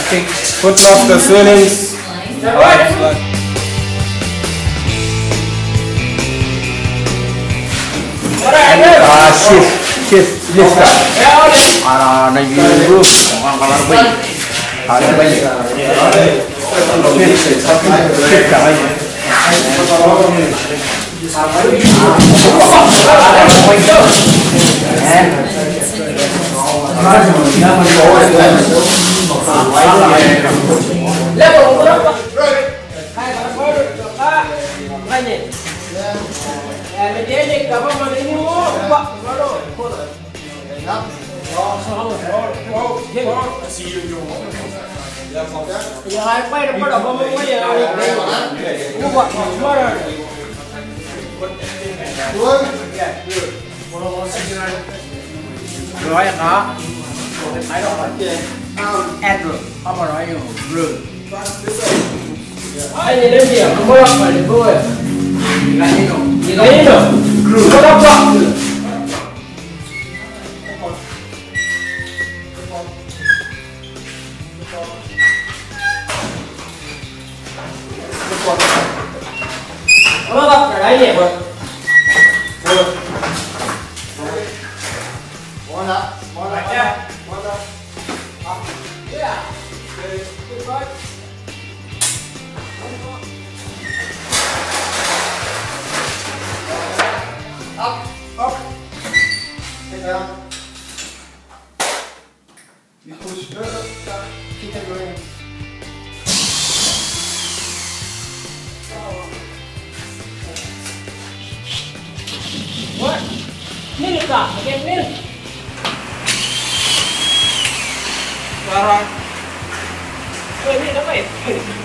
Take foot off the ceilings. Shift, lift up. Na roof, orang kalar bayi. Ada bayi. Shift dah bayi. Rồi anh đó thấy đâu Andrew không mà nói nhiều rừng anh nhìn đến điểm không có đọc phải được thôi là như nào như nào rừng có đọc rõ không đọc cái đấy nhỉ rồi Up. Take down. You push. Keep it going. What? Minute up. Again, minute. Right. Wait, minute.